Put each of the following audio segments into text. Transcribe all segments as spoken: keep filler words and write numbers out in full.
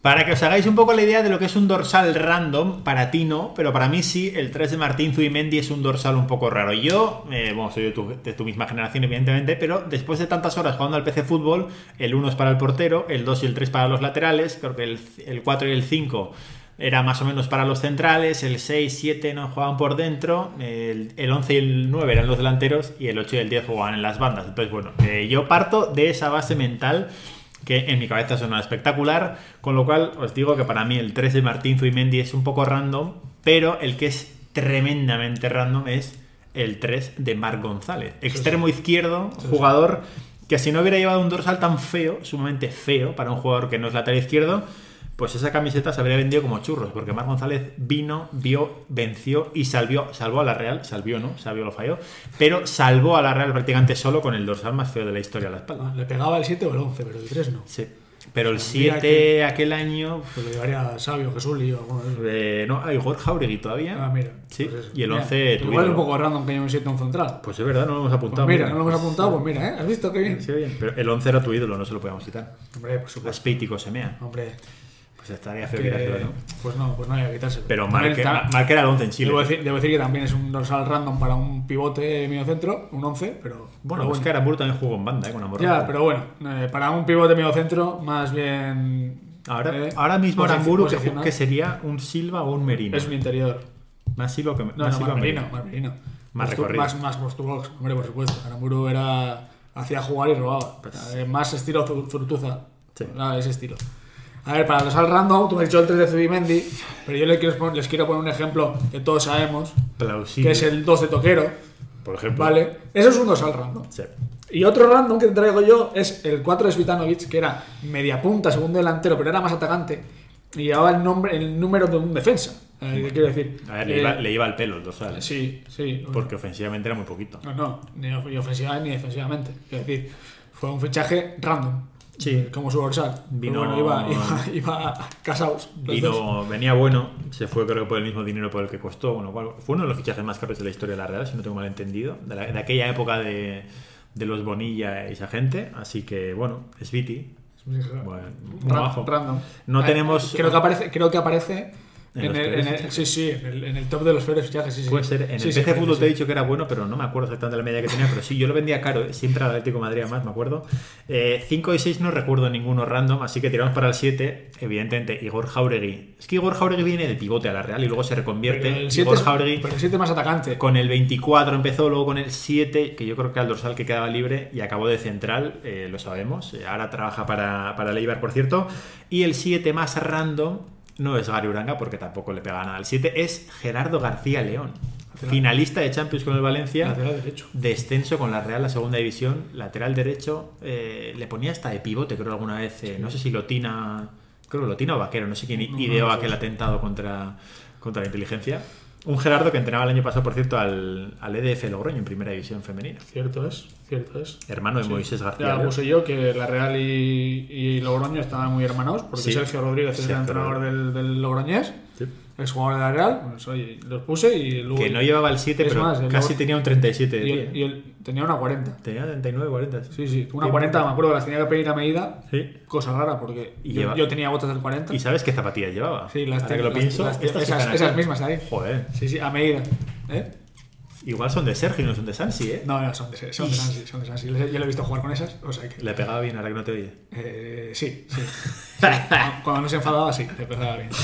Para que os hagáis un poco la idea de lo que es un dorsal random, para ti no, pero para mí sí, el tres de Martín Zubimendi es un dorsal un poco raro. Yo, eh, bueno, soy de tu, de tu misma generación, evidentemente, pero después de tantas horas jugando al P C Fútbol, el uno es para el portero, el dos y el tres para los laterales, creo que el, el cuatro y el cinco era más o menos para los centrales, el seis, siete no jugaban por dentro, el, el once y el nueve eran los delanteros y el ocho y el diez jugaban en las bandas. Entonces, bueno, eh, yo parto de esa base mental que en mi cabeza suena espectacular, con lo cual os digo que para mí el tres de Martín Zubimendi es un poco random, pero el que es tremendamente random es el tres de Marc González, extremo izquierdo, jugador que si no hubiera llevado un dorsal tan feo, sumamente feo para un jugador que no es lateral izquierdo, pues esa camiseta se habría vendido como churros, porque Marc González vino, vio, venció y salvió, salvó a la Real, salvió no, salvió lo falló, pero salvó a la Real prácticamente solo con el dorsal más feo de la historia a la espalda. Le pegaba el siete o el once, pero el tres no. Sí, pero el siete que, aquel año... Pues lo llevaría Sabio, Jesuli o alguno de esos. Eh, no, hay Igor Jauregui todavía. Ah, mira. Sí, pues y el mira, once... Igual es un poco random que haya un siete un central. Pues es verdad, no lo hemos apuntado. Pues mira, no lo hemos apuntado, pues mira, ¿eh? ¿Has visto qué bien? Sí, bien. Pero el once era tu ídolo, no se lo podíamos quitar. Hombre, por supuesto. Aspítico Semea. Hombre... Pues estaría feo que, que ¿no? Pues no, pues no hay que quitárselo. Pero Marc era el once en Chile. Debo decir, debo decir que también es un dorsal random para un pivote medio centro, un once, pero... Bueno, pero pues que Aramburu también jugó en banda, ¿eh? Con Amorrato. Ya, pero bueno, eh, para un pivote medio centro, más bien... Ahora, eh, ahora mismo Aramburu, que, posicional. que sería un Silva o un Merino. Es un interior. Más Silva que No, más no, Silva más Merino, Merino. más Merino. Más Postu- recorrido. Más, más post-box, hombre, por supuesto. Aramburu era... hacía jugar y robaba. Pues- Eh, más estilo Zur- Zurutuza. Sí. Ah, ese estilo. A ver, para el dorsal random, tú me has dicho el tres de Zubimendi, pero yo les quiero, poner, les quiero poner un ejemplo que todos sabemos, Plausible. que es el dos de Toquero, Por ejemplo. ¿vale? Eso es un dorsal random. Sí. Y otro random que te traigo yo es el cuatro de Svitanovic, que era media punta, segundo delantero, pero era más atacante, y llevaba el, nombre, el número de un defensa. Eh, ¿Qué quiero decir? A ver, le, Eh, iba, le iba el pelo el dorsal. Sí, sí. Porque ofensivamente era muy poquito. No, no, ni, of- ni ofensivamente ni defensivamente. Quiero decir, fue un fichaje random. Sí. Como su dorsal. Vino- Pero bueno, iba, iba, iba casados. los dos. Vino, venía bueno, se fue creo que por el mismo dinero por el que costó, bueno, cual, fue uno de los fichajes más caros de la historia de la Real, si no tengo mal entendido, de, la, de aquella época de, de los Bonilla y esa gente, así que bueno, es Viti. Bueno, muy Ra- bajo. Random. No Eh, tenemos... Creo que aparece, creo que aparece ¿En en, los el, peores en el- fichajes? sí, sí, en el, en el top de los peores fichajes. Sí, sí. Puede ser, en Sí, el sí, P C sí, Fútbol sí. te he dicho que era bueno, pero no me acuerdo exactamente la media que tenía, pero sí, yo lo vendía caro, ¿eh? Siempre al Atlético de Madrid además, me acuerdo. cinco y seis no recuerdo ninguno random, así que tiramos para el siete, evidentemente, Igor Jauregui. Es que Igor Jauregui viene de pivote a la Real y luego se reconvierte. Pero el siete Igor es- Jauregui pero el siete más atacante. con el veinticuatro empezó, luego con el siete, que yo creo que era el dorsal que quedaba libre, y acabó de central, eh, lo sabemos. Eh, ahora trabaja para, para el Eibar, por cierto. Y el siete más random no es Gary Uranga, porque tampoco le pega nada. El siete es Gerardo García León, finalista de Champions con el Valencia, Lateral derecho. descenso con la Real, la segunda división, lateral derecho, eh, le ponía hasta de pivote, creo alguna vez, eh, no sé si Lotina, creo que Lotina o Vaquero, no sé quién No, no, ideó no sé. aquel atentado contra, contra la inteligencia. Un Gerardo que entrenaba el año pasado, por cierto, al, al E D F Logroño en primera división femenina. Cierto es, cierto es. Hermano de Sí. Moisés García Ya León. puse yo que la Real y, y Logroño estaban muy hermanados, porque Sí. Sergio Rodríguez es el Sergio entrenador del, del Logroñés, Sí. es jugador de la Real, pues oye, los puse y luego... Que no llevaba el siete, Es pero más, el casi Logro- tenía un treinta y siete de y pie. él, y él tenía una cuarenta. Tenía treinta y nueve, cuarenta. Sí, sí, una Bien. cuarenta, me acuerdo que las tenía que pedir a medida, Sí. cosa rara, porque Y yo, lleva- yo tenía botas del cuarenta. ¿Y sabes qué zapatillas llevaba? Sí, las Ahora ten- que lo las- pienso, las- estas esas, están esas aquí. mismas ahí. Joder. Sí, sí, a medida. ¿Eh? Igual son de Sergio y no son de Sansi, ¿eh? No, no, son de, son de Sansi, son de Sansi. Yo lo he visto jugar con esas, o sea que... Le pegaba bien ahora que no te oye. Eh, sí, sí. sí. Cuando- Cuando no se enfadaba, sí, le pegaba bien.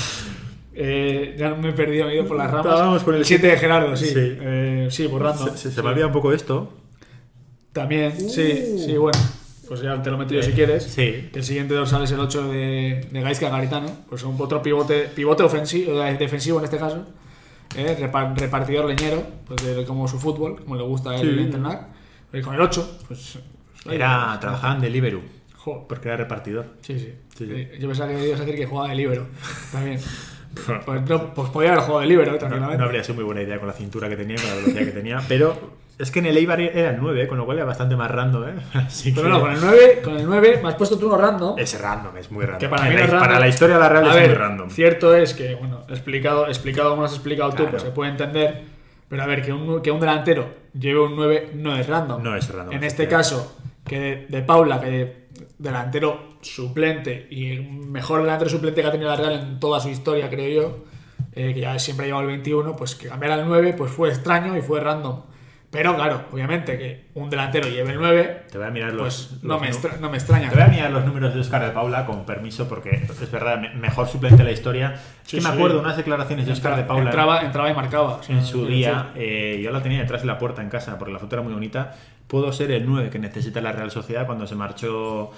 Eh, ya me he perdido, me he ido por las ramas. Estábamos con el siete de Gerardo, sí. Sí. Eh, sí, borrando. Se, se, se me olvida un poco esto. También, sí, sí, bueno. Pues ya te lo meto yo si quieres. Sí. El siguiente dorsal es el ocho de, de Gaizka Garitano. Pues un otro pivote, pivote ofensivo, eh, defensivo en este caso. Eh, repar- repartidor leñero, pues de, como su fútbol, como le gusta a él Sí. entrenar. Y con el ocho, pues. pues, Era, pues, trabajaba en Deliveroo, jo, porque era repartidor. Sí, sí. Sí, sí. Eh, Yo pensaba que ibas a decir que jugaba de libero. También. Pues, no, pues podía haber jugado de libero, No, tranquilamente. no habría sido muy buena idea con la cintura que tenía, con la velocidad que tenía, pero es que en el Eibar era el nueve, con lo cual era bastante más random, ¿eh? Así Pero que no, con el nueve, con el nueve me has puesto tú uno random. es random, es muy random. Que para En mí la, no es random. para la historia de la Real A es ver, muy random. Cierto es que, bueno, explicado, explicado como lo has explicado tú, Claro. pues se puede entender. Pero a ver, que un, que un delantero lleve un nueve no es random. No es random, En este efectivamente. caso, que de, de Paula, que delantero suplente y el mejor delantero suplente que ha tenido la Real en toda su historia, creo yo, eh, que ya siempre ha llevado el veintiuno, pues que cambiara al nueve pues fue extraño y fue random. Pero claro, obviamente que un delantero lleve el nueve, te voy a mirar los, pues los no, me nu- extra- no me extraña. Te voy a mirar los números de Óscar de Paula con permiso, porque es verdad, me- mejor suplente de la historia. Es Sí, que me sí. acuerdo unas declaraciones de Óscar de Paula entraba, entraba y marcaba. O sea, en su quiero día. decir, eh, yo la tenía detrás de la puerta en casa porque la foto era muy bonita. Puedo ser el nueve que necesita la Real Sociedad cuando se marchó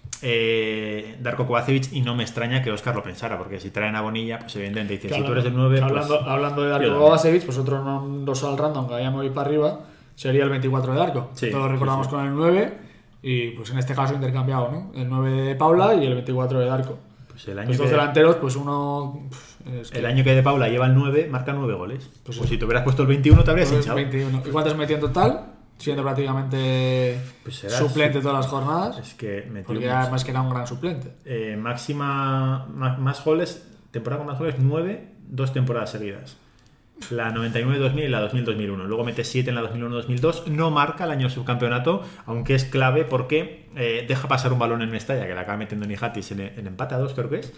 eh, Darko Kovacevic, y no me extraña que Óscar lo pensara, porque si traen a Bonilla, pues evidentemente dice, que si tú hablando- eres el nueve, que pues, hablando, hablando de yo Darko también. Kovacevic, pues otro no- dorsal random que vaya muy para arriba sería el veinticuatro de Darko. Sí, Todos sí, recordamos sí. con el nueve y pues en este caso intercambiado, ¿no? El nueve de Paula y el veinticuatro de Darko. Pues el año Los dos que- delanteros, pues uno... pff, es que- El año que de Paula lleva el nueve, marca nueve goles. Pues Pues, sí. si te hubieras puesto el veintiuno, te habrías pues hinchado. veintiuno. ¿Y cuántos metió en total? Siendo prácticamente Pues será suplente su- todas las jornadas. Es que metió Porque mucho. además que era un gran suplente. Eh, máxima más, más goles, temporada con más goles, nueve, dos temporadas seguidas. La noventa y nueve dos mil y la dos mil dos mil uno. Luego mete siete en la dos mil uno dos mil dos. No marca el año subcampeonato, aunque es clave porque eh, deja pasar un balón en Mestalla, que la acaba metiendo Nihatis en, en empate a dos, creo que es.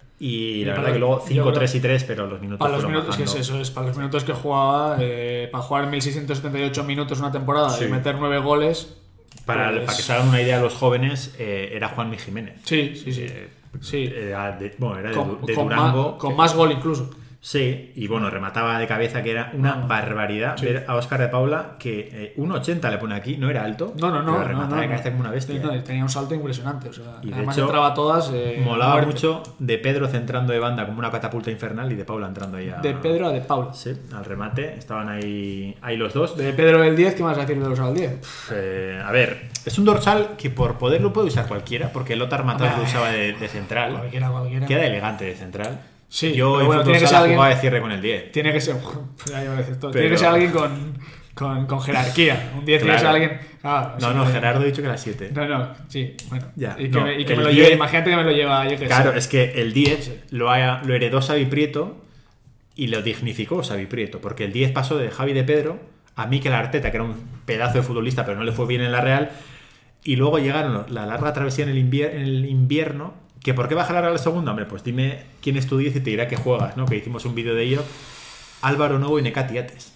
Y la para- verdad que luego yo cinco, tres creo- y tres, pero los minutos Para los fueron minutos, que es bajando. eso, es para los minutos que jugaba, eh, para jugar mil seiscientos setenta y ocho minutos una temporada Sí. y meter nueve goles. Para, pues- para que se hagan una idea los jóvenes, eh, era Juanmi Jiménez. Sí, sí, sí. Eh, Sí. Era de, bueno, era de, Con, de con Durango. ma- con más gol incluso. Sí, y bueno, remataba de cabeza, que era una No. barbaridad Sí. ver a Óscar de Paula, que eh, uno ochenta le pone aquí, no era alto, No, no, no. pero no, remataba no, de no. cabeza como una bestia. No, tenía un salto impresionante. O sea, Y de además hecho, entraba a todas. eh, Molaba muerte. mucho de Pedro centrando de banda como una catapulta infernal y de Paula entrando ahí a... De Pedro a de Paula. Sí, al remate, estaban ahí, ahí los dos. De Pedro el diez, ¿qué más vas a decir de los al diez? Eh, a ver, es un dorsal que por poder lo puede usar cualquiera, porque Lothar Matthaus Hombre. lo usaba de, de central. Cualquiera, cualquiera. Queda elegante de central. Sí, Yo pero en bueno, fútbol tiene que sala ser alguien- jugaba de cierre con el diez. Tiene que ser. Ya iba a decir todo. Pero- Tiene que ser alguien con, con, con jerarquía. Un diez tiene que ser Claro. alguien. Ah, No, sí, no, eh, Gerardo ha dicho que era siete. No, no, sí, bueno. Ya, y que, no, me, y que el me lo diez lleve. Imagínate que me lo lleva, yo que Claro, sé. es que el diez lo, ha- lo heredó Xavi Prieto y lo dignificó Xavi Prieto, porque el diez pasó de Javi de Pedro a Mikel Arteta, que era un pedazo de futbolista, pero no le fue bien en la Real, y luego llegaron la larga travesía en el, invier- en el invierno, que ¿por qué baja la Real al segundo? Hombre, pues dime quién es tu diez y te dirá que juegas, ¿no? Que hicimos un vídeo de ello. Álvaro Novo y Necati Ates.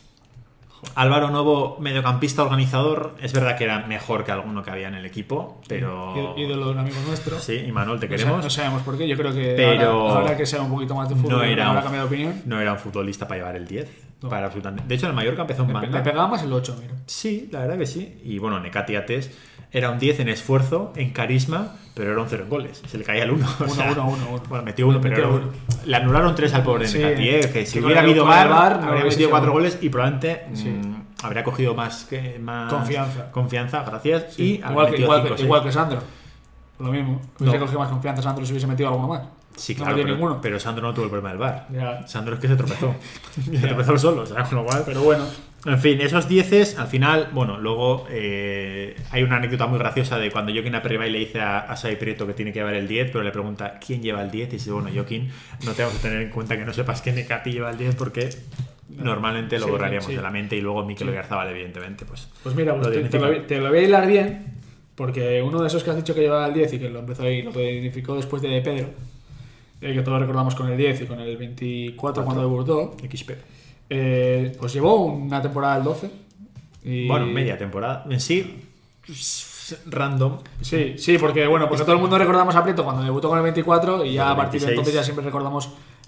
Álvaro Novo, mediocampista organizador, es verdad que era mejor que alguno que había en el equipo, pero... Í- Ídolo de un amigo nuestro. Sí, y Manuel, te No, sa- queremos. no sabemos por qué. Yo creo que Pero ahora, ahora que sea un poquito más de fútbol, no era, habrá un, cambiado de opinión. no era un futbolista para llevar el diez. No. Para absolutamente. De hecho, el Mallorca empezó en Le, banda. le pegaba más el ocho, mira. Sí, la verdad que sí. Y bueno, Necati Ates era un diez en esfuerzo, en carisma, pero era un cero en goles. Se le caía el uno. O Uno, sea, uno, uno, uno. Bueno, metió uno, Metió pero era uno. un- le anularon tres al pobre Sí, Necati, ¿eh? Que si que hubiera con el- habido con el VAR, VAR, no habría habría metido cuatro sido. goles y probablemente Sí. mm, habría cogido más, que, más Confianza. confianza, gracias. Sí, Y habría igual, que, metido igual, cinco, que, seis. igual que Sandro. Lo mismo. Hubiese No. cogido más confianza Sandro si hubiese metido alguno más. Sí, No claro, metió pero, ninguno. pero Sandro no tuvo el problema del VAR. Ya. Sandro es que se tropezó. se tropezó solo, o sea, con lo cual... Pero bueno. En fin, esos dieces, al final, bueno, luego eh, hay una anécdota muy graciosa de cuando Joaquín Aperribay le dice a, a Xavi Prieto que tiene que llevar el diez, pero le pregunta ¿quién lleva el diez? Y dice, bueno, Joaquín, no tenemos que tener en cuenta que no sepas que Necati lleva el diez porque normalmente lo Sí, borraríamos sí. de la mente, y luego Mikel Sí. Oyarzabal, evidentemente, pues... Pues mira, pues Lo te, te dignifica. lo, voy- te lo voy a hilar bien, porque uno de esos que has dicho que llevaba el diez y que lo empezó ahí, lo identificó después de Pedro, eh, que todos recordamos con el diez y con el veinticuatro cuando debutó, X P. eh, pues llevó una temporada al doce. Y... Bueno, media temporada. En sí, random. Sí, sí, porque bueno, porque todo el mundo recordamos a Prieto cuando debutó con el veinticuatro y ya Con el a partir de veintiséis. entonces ya siempre recordamos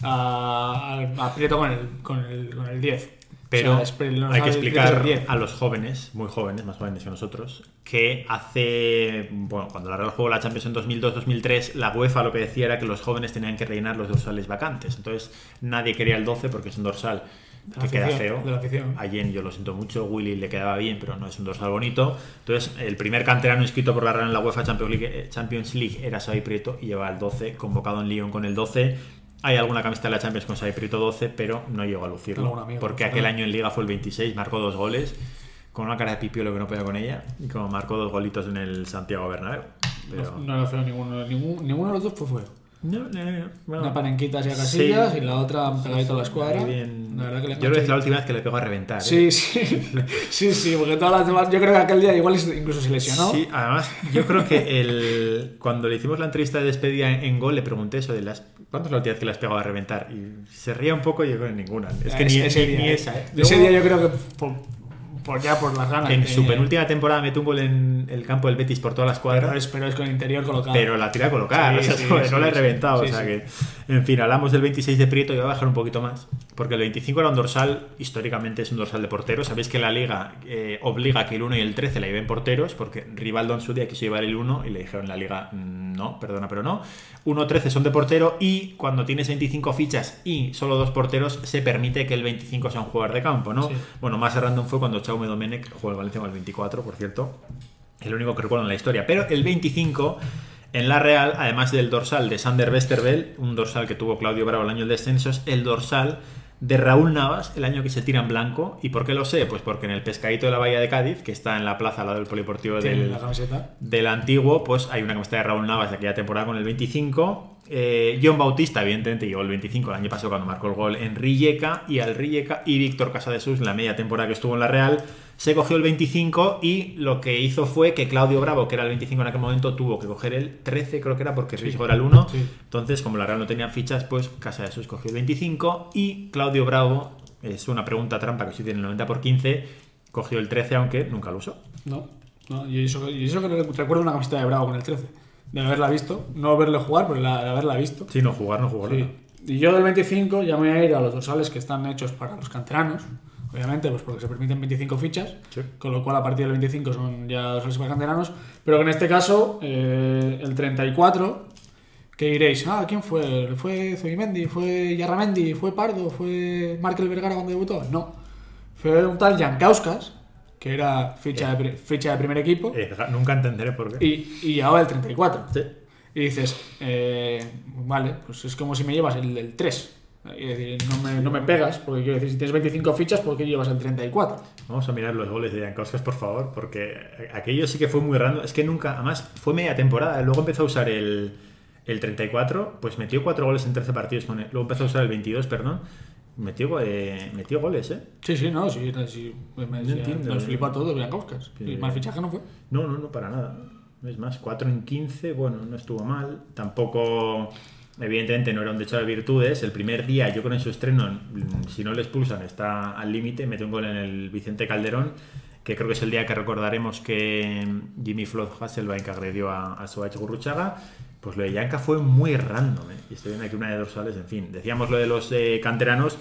a, a, a Prieto con el, con el, con el diez. Pero O sea, es- no hay que sabe, Prieto es el explicar diez. a los jóvenes, muy jóvenes, más jóvenes que nosotros, que hace, bueno, cuando la Real jugó la Champions en dos mil dos dos mil tres, la UEFA lo que decía era que los jóvenes tenían que rellenar los dorsales vacantes. Entonces nadie quería el doce porque es un dorsal De la que queda afición, feo. de la afición. A Jen yo lo siento mucho, Willy le quedaba bien, pero no es un dorsal bonito. Entonces el primer canterano inscrito por la Real en la UEFA Champions League, eh, Champions League era Xavi Prieto y llevaba el doce, convocado en Lyon con el doce. Hay alguna camiseta de la Champions con Xavi Prieto doce, pero no llegó a lucirlo. Algún amigo, Porque ¿no? aquel año en Liga fue el veintiséis, marcó dos goles, con una cara de pipiolo que no podía con ella, y como marcó dos golitos en el Santiago Bernabéu. Pero No, no era feo ninguno, ningún- ninguno de los dos fue feo. No, no, no. Bueno, una panenquita hacia Casillas sí. y la otra pegadita a la escuadra. Bien. La verdad que le yo creo que es la última vez que le pegó a reventar. Sí, ¿eh? sí. Sí, sí, porque todas las demás. Yo creo que aquel día igual incluso se lesionó. Sí, además, yo creo que el, cuando le hicimos la entrevista de despedida en, en Gol, le pregunté eso de las. ¿Cuántas es la última vez que le has pegado a reventar? Y se ría un poco y yo creo que ninguna. Es que Es, ni, ese ni, día, ni eh. esa, ¿eh? Ese Luego, día yo creo que. Por, por ya por las ganas. en que, su penúltima temporada metió un gol en el campo del Betis por toda la escuadra. Pero es, pero es con el interior colocado. Pero la tira a colocar, Sí, o sea, sí, no sí, la he sí, reventado. sí, o sea sí. que, en fin, hablamos del veintiséis de Prieto y voy a bajar un poquito más. Porque el veinticinco era un dorsal, históricamente es un dorsal de porteros. Sabéis que la liga eh, obliga que el uno y el trece la lleven porteros, porque Rivaldo en su día quiso llevar el uno y le dijeron en la liga, no, perdona, pero no. uno trece son de portero y cuando tienes veinticinco fichas y solo dos porteros, se permite que el veinticinco sea un jugador de campo, ¿no? Sí. Bueno, más random fue cuando Jaume Domenech jugó el Valencia con el veinticuatro, por cierto. El único que recuerdo en la historia. Pero el veinticinco, en la Real, además del dorsal de Sander Westerveld, un dorsal que tuvo Claudio Bravo el año del descenso, es el dorsal de Raúl Navas, el año que se tira en blanco. ¿Y por qué lo sé? Pues porque en el Pescadito de la Bahía de Cádiz, que está en la plaza al lado del polideportivo del, la camiseta. del antiguo, pues hay una camiseta de Raúl Navas de aquella temporada con el veinticinco. Eh, John Bautista, evidentemente, llevó el veinticinco el año pasado cuando marcó el gol en Rijeka, y al Rijeka, y Víctor Casadesús, la media temporada que estuvo en la Real, se cogió el veinticinco, y lo que hizo fue que Claudio Bravo, que era el veinticinco en aquel momento, tuvo que coger el trece, creo que era, porque Sí. Riesgo era el uno. Sí. Entonces, como la Real no tenía fichas, pues Casadesús cogió el veinticinco, y Claudio Bravo, es una pregunta trampa que sí tiene el noventa por quince, cogió el trece, aunque nunca lo usó. No, no, y eso, y eso que recuerdo una camiseta de Bravo con el trece. De haberla visto, no verle jugar, pero la, de haberla visto. Sí, no jugar, no jugar. Sí. nada. Y yo del veinticinco ya me voy a ir a los dorsales que están hechos para los canteranos, obviamente, pues porque se permiten veinticinco fichas, Sí. con lo cual a partir del veinticinco son ya dorsales para canteranos, pero que en este caso eh, el treinta y cuatro, que diréis, ah, ¿quién fue? ¿Fue Zubimendi? ¿Fue Yarramendi? ¿Fue Pardo? ¿Fue Markel Vergara cuando debutó? No, fue un tal Jankauskas, que era ficha, Eh. de, pri- ficha de primer equipo, Eh, nunca entenderé por qué. y, y ahora el treinta y cuatro. Sí. Y dices, eh, vale, pues es como si me llevas el, el tres. Es decir, no me, no me pegas, porque quiero decir, si tienes veinticinco fichas, ¿por qué llevas el treinta y cuatro? Vamos a mirar los goles de Jankauskas, por favor, porque aquello sí que fue muy random. Es que nunca, además, fue media temporada. Luego empezó a usar el, el treinta y cuatro, pues metió cuatro goles en trece partidos con él. Luego empezó a usar el veintidós, perdón. Metió, eh, metió goles, ¿eh? Sí, sí, no, sí, sí me, me, No entiendo. Nos flipa todo Biancauskas. Sí. Y más fichaje no fue. No, no, no, para nada. Es más, cuatro en quince, bueno, no estuvo mal. Tampoco, evidentemente, no era un derecho de virtudes. El primer día, yo creo en su estreno, si no le expulsan, está al límite. Mete un gol en el Vicente Calderón, que creo que es el día que recordaremos que Jimmy Floyd Hasselbeck agredió a, a Soacha Gurruchaga. Pues lo de Janka fue muy random, ¿eh? Y estoy viendo aquí una de dorsales, en fin. Decíamos lo de los eh, canteranos.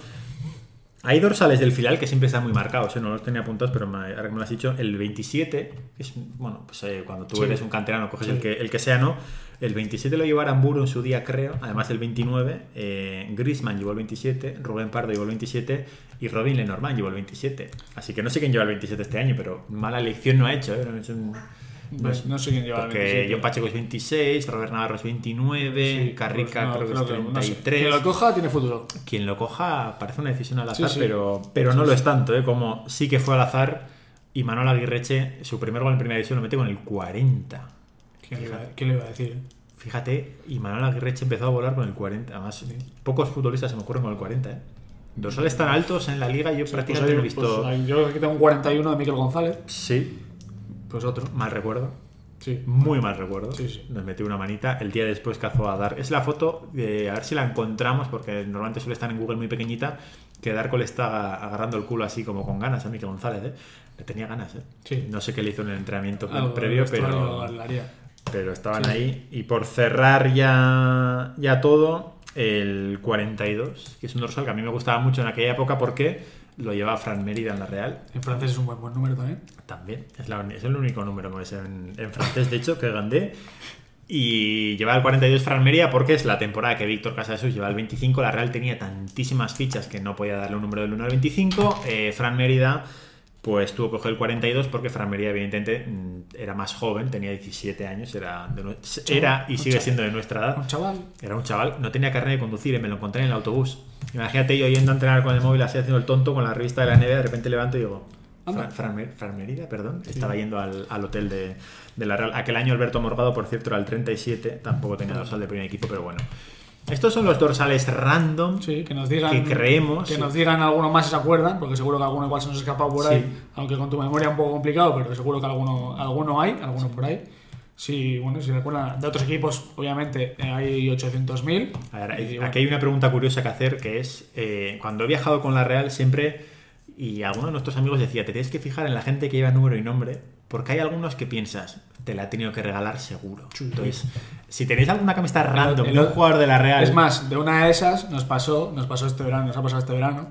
Hay dorsales del filial que siempre están muy marcados, ¿eh? No los tenía apuntados, pero me, ahora que me lo has dicho, el veintisiete, que es, bueno, pues eh, cuando tú Sí. eres un canterano, coges Sí. el, que, el que sea, ¿no? El veintisiete lo llevó Aramburu en su día, creo. Además, el veintinueve, eh, Griezmann llevó el veintisiete, Rubén Pardo llevó el veintisiete y Robin Lenormand llevó el veintisiete. Así que no sé quién lleva el veintisiete este año, pero mala elección no ha hecho, ¿eh? No, ha hecho un- No, no sé quién lleva el porque veintisiete. John Pacheco es veintiséis, Robert Navarro es veintinueve, Sí, Carrica pues no, creo que es no treinta y sé. tres. Quien lo coja tiene futuro. Quien lo coja parece una decisión al azar, Sí, sí. pero, pero Sí, no lo sí. es tanto, ¿eh? Como sí que fue al azar. Y Manuel Aguirreche, su primer gol en primera división lo mete con el cuarenta. ¿Quién le iba, quién le iba a decir? Fíjate, y Manuel Aguirreche empezó a volar con el cuarenta. Además, pocos futbolistas se me ocurren con el cuarenta, ¿eh? Dorsales tan altos en la liga, yo prácticamente no he Pues, visto. pues, ahí, yo aquí tengo un cuarenta y uno de Miquel González. Sí, Pues otro. mal recuerdo. Sí. Muy mal recuerdo. Sí, sí. Nos metió una manita. El día después cazó a Dar. Es la foto, de, a ver si la encontramos, porque normalmente suele estar en Google muy pequeñita, que Darko le está agarrando el culo así como con ganas a Miquel González, ¿eh? Le tenía ganas, ¿eh? Sí. No sé qué le hizo en el entrenamiento Algo previo, del vestuario pero, lo haría. pero estaban Sí. ahí. Y por cerrar ya, ya todo, el cuarenta y dos, que es un dorsal que a mí me gustaba mucho en aquella época porque lo llevaba Fran Mérida en la Real. En francés es un buen, buen número también. También, es, la, es el único número que me sé en, en francés, de hecho, que gané. Y llevaba el cuarenta y dos Fran Mérida porque es la temporada que Víctor Casadesús llevaba el veinticinco. La Real tenía tantísimas fichas que no podía darle un número del uno al veinticinco. Eh, Fran Mérida pues tuvo que coger el cuarenta y dos porque Fran Mérida evidentemente era más joven, tenía diecisiete años, era, de, era y sigue siendo de nuestra edad. Un chaval. Era un chaval, no tenía carnet de conducir y me lo encontré en el autobús. Imagínate yo yendo a entrenar con el móvil así haciendo el tonto con la revista de la N B A, de repente levanto y digo, Fran, Fran, Fran Merida, perdón. Sí. Estaba yendo al, al hotel de, de la Real. Aquel año Alberto Morgado, por cierto, era el treinta y siete. Tampoco tenía dorsal de primer equipo, pero bueno. Estos son los dorsales random sí, que nos digan, que creemos. Que sí. nos digan alguno más si se acuerdan, porque seguro que alguno igual se nos ha escapado por ahí. Sí. Aunque con tu memoria un poco complicado, pero seguro que alguno, alguno hay, alguno por ahí. Sí, bueno, si recuerdan de otros equipos, obviamente hay ochocientos mil. Aquí bueno. Hay una pregunta curiosa que hacer, que es, eh, cuando he viajado con la Real siempre, y alguno de nuestros amigos decía, te tienes que fijar en la gente que lleva número y nombre, porque hay algunos que piensas, te la ha tenido que regalar seguro. Sí. Entonces, si tenéis alguna camiseta random de un jugador de la Real... Es más, de una de esas nos pasó, nos pasó este verano, nos ha pasado este verano,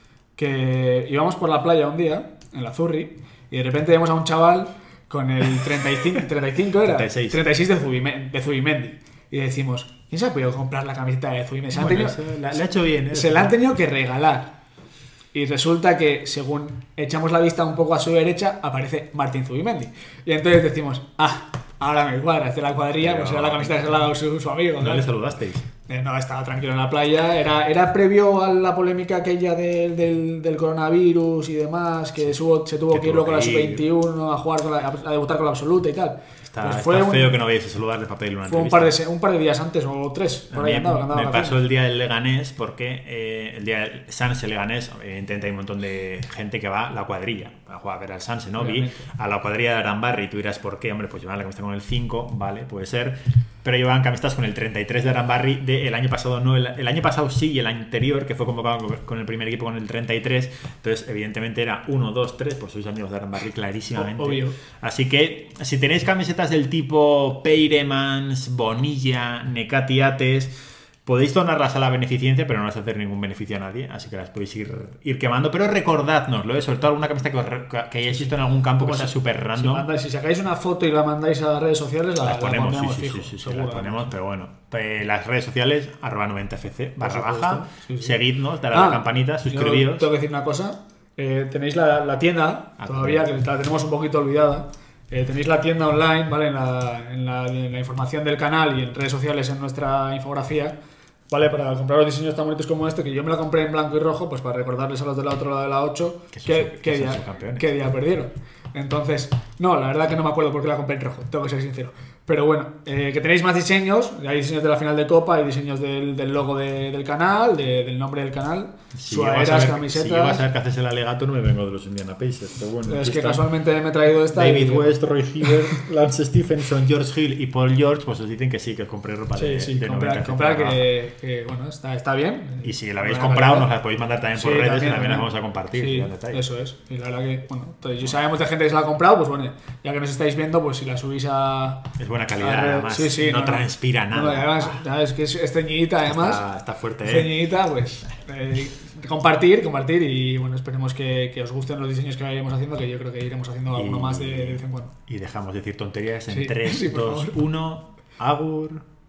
que íbamos por la playa un día, en la Zurri, y de repente vemos a un chaval con el treinta y cinco, treinta y cinco era, treinta y seis, treinta y seis de, Zubimendi, de Zubimendi. Y decimos, ¿quién se ha podido comprar la camiseta de Zubimendi? Se, bueno, tenido, la, la ha hecho bien, ¿eh? Se la han tenido que regalar. Y resulta que, según echamos la vista un poco a su derecha, aparece Martín Zubimendi. Y entonces decimos, ah, ahora me cuadra, es de la cuadrilla, pero... pues era la camiseta que se la ha dado su, su amigo. ¿No, ¿no? le saludasteis? Eh, no, estaba tranquilo en la playa. Era, era previo a la polémica aquella de, del, del coronavirus y demás, que subo, se tuvo que, que ir luego con la sub veintiuno a jugar con la, a debutar con la absoluta y tal. Está, pues está fue feo un, que no vayáis a saludarle para pedirle una fue entrevista. Un par, de, un par de días antes o tres. Por ahí andaba, andaba me pasó el día del Leganés porque eh, el día del Sanse Leganés, evidentemente hay un montón de gente que va a la cuadrilla a jugar a ver al Sanse, ¿no? Vi a la cuadrilla de Arambarri y tú dirás, ¿por qué? Hombre, pues llevaban la camiseta con el cinco, vale, puede ser. Pero llevaban camisetas con el treinta y tres de Arambarri del año pasado, no, el, el año pasado sí, y el anterior, que fue convocado con el primer equipo con el treinta y tres. Entonces, evidentemente era uno, dos, tres, pues sois amigos de Arambarri clarísimamente. Obvio. Así que, si tenéis camisetas del tipo Peiremans, Bonilla, Necatiates, podéis donarlas a la beneficencia, pero no vais a hacer ningún beneficio a nadie, así que las podéis ir, ir quemando, pero recordádnoslo, ¿eh? Sobre todo alguna camiseta que, os, que hayáis visto en algún campo que sea súper random. Si, mandáis, si sacáis una foto y la mandáis a las redes sociales, la, las ponemos, la ponemos sí, fijo, sí, sí, sí, seguro, las ponemos, pero bueno, pues las redes sociales, arroba noventa F C, barra baja, sí, sí. seguidnos, dale a ah, la campanita, suscribíos. Tengo que decir una cosa, eh, tenéis la, la tienda, ah, todavía, que la tenemos un poquito olvidada. Eh, tenéis la tienda online, ¿vale? En la, en, la, en la información del canal y en redes sociales en nuestra infografía, ¿vale? Para comprar los diseños tan bonitos como este, que yo me lo compré en blanco y rojo, pues para recordarles a los del otro lado de la ocho que, que, que, día, qué día perdieron. Entonces, no, la verdad que no me acuerdo por qué la compré en rojo, tengo que ser sincero. Pero bueno, eh, que tenéis más diseños, hay diseños de la final de Copa, hay diseños del, del logo de, del canal, de, del nombre del canal, si sudaderas, camisetas... Si yo vas a ver que haces el alegato, no me vengo de los Indiana Pacers, pero bueno... Es que está. Casualmente me he traído esta... David y... West, Roy Hibbert, Lance Stephenson, George Hill y Paul George, pues os dicen que sí, que os compré ropa sí, de, sí, de comprar, comprar que, que, bueno, está, está bien. Y si la habéis comprado, nos la podéis mandar también por sí, redes también, y también las vamos a compartir. Sí, eso es. Y la verdad que, bueno, entonces, si sabemos de gente que se la ha comprado, pues bueno, ya que nos estáis viendo, pues si la subís a... Es buena calidad, a además. Sí, sí, no, no transpira no, nada. No, además, es que es, es ceñidita, además. Está, está fuerte, ¿eh? Ceñidita, pues... Eh, compartir, compartir y bueno, esperemos que, que os gusten los diseños que vayamos haciendo, que yo creo que iremos haciendo alguno y, más de, de vez en cuando. Y dejamos de decir tonterías en sí, tres, sí, dos, uno, Agur...